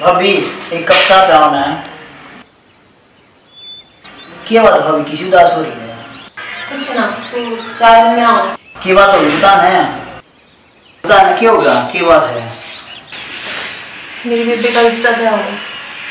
भाभी एक कप चाय पिलाओ ना। क्या बात भाभी, किसी उदास हो रही है? कुछ ना, तू चाय में आओ। क्या बात होगी बता ना, क्या होगा, क्या बात है? मेरी बेबी का रिश्ता तय हो गया।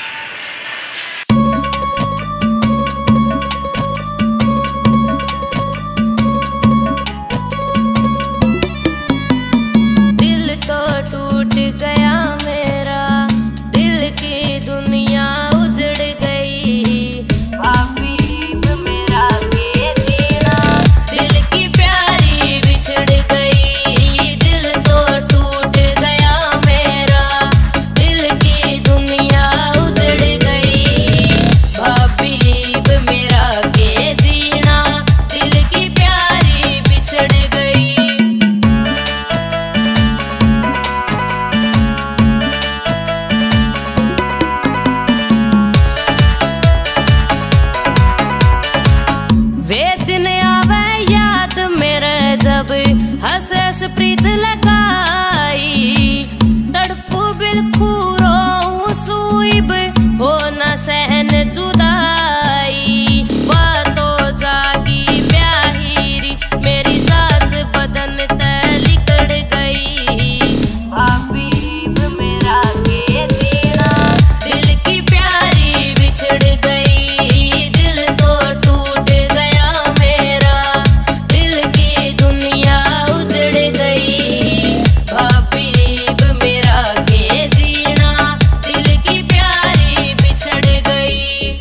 दिल तो टूट गया मेरा, दिल की दुनिया उजड़ गई। भाभी मेरा के जीना, दिल की प्यारी बिछड़ गई। दिल तो टूट गया मेरा, दिल की दुनिया उजड़ गई। भाभी मेरा के जीना, दिल की प्यारी बिछड़ गई। वे दिन आवे याद मेरे जब हंस हंस प्रीत लगाई। तड़फू बिलखू रोऊं सूइब हो न सहन जुदाई। वह तो जागी प्यारी मेरी सास बदन तय लिकड़ गई। भाभी मेरा के जीना, दिल की प्यारी बिछड़ गई। दिल तो टूट गया मेरा, दिल की दुनिया उजड़ गई। भाभी मेरा के जीना, दिल की प्यारी बिछड़ गई।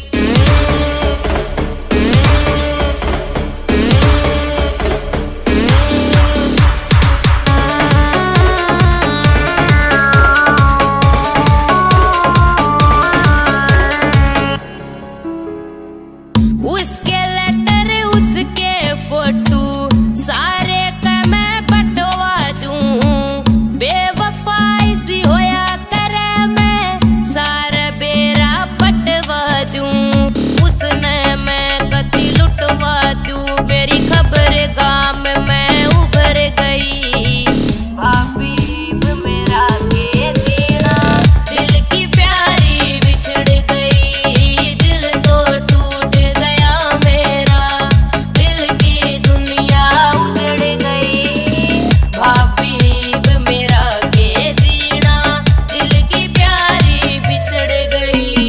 उसके लेटर उसके फोटो सारे का मैं बटवा दूं। बेवफाई सी होया करे मैं सारा बेरा पटवा दूं। उसने मैं कति लुटवा दूं, मेरी खबर गाम में उभर गई। भाभी मेरा के जीना, दिल की प्यारी बिछड़ गई। दिल तो टूट गया मेरा, दिल की दुनिया उजड़ गई। भाभी मेरा के जीना, दिल की प्यारी बिछड़ गई।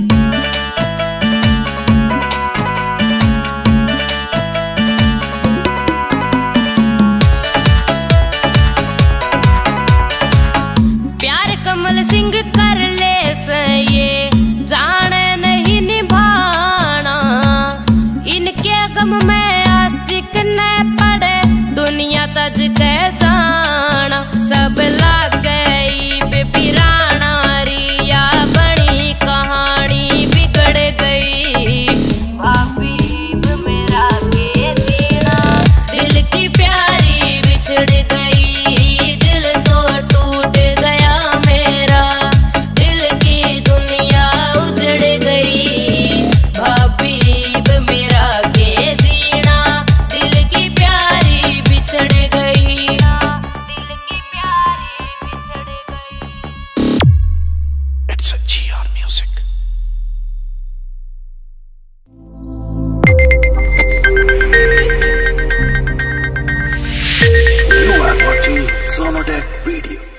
प्यार कमल सिंह कर ले ये जाने नहीं निभाना। इनके गम में आशिक न पड़े दुनिया तज के जाना। सब लाग गई बेबीराना, रिया बनी कहानी बिगड़ गई। भाभी मेरा के जीना, दिल की प्यारी बिछड़ गई। दिल तो टूट गया मेरा, दिल की दुनिया उजड़ गई। भाभी मेरा के जीना, दिल की प्यारी बिछड़ गई। दिल की प्यारी बिछड़ गई। It's a GR Music. You are watching Sonodec Video.